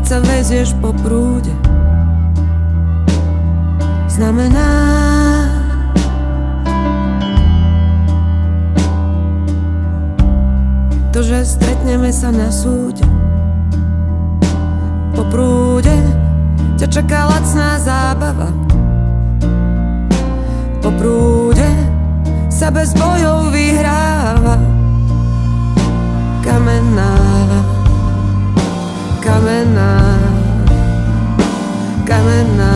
sa vezieš po prúde, znamená to, že stretneme sa na súde. Po prúde ťa čaká lacná zábava. Po prúde sa bez bojov vyhráva. Kamenná, kamenná, kamenná.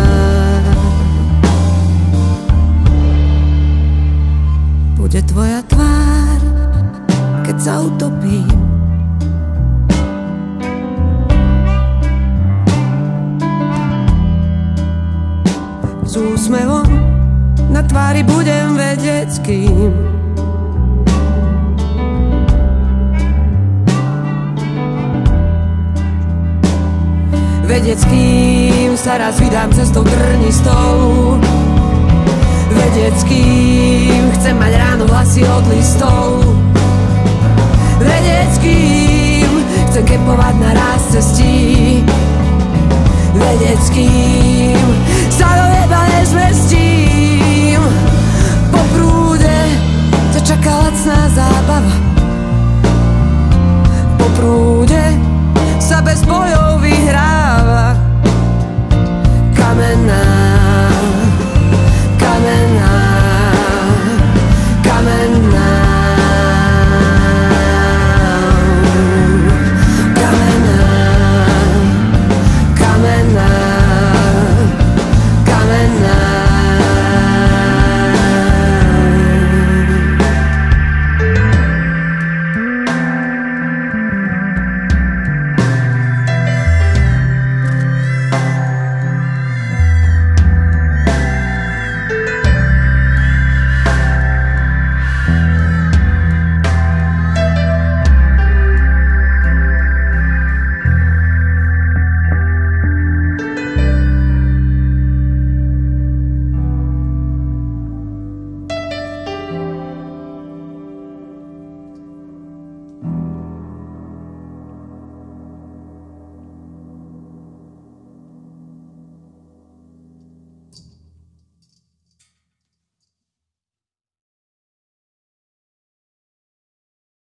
Bude tvoja tvár, keď sa utopím. S úsmevom na tvári budem vedieť, s kým. Vedieť, s kým sa raz vydám cestou trnistou. Vedieť, s kým chcem mať ráno vlasy od listov. Vedieť, s kým chcem kepovať na ráz cestí. Vedieť, s kým sa do neba nezmestím. Po prúde ťa čaká lacná zábava. Po prúde sa bez bojov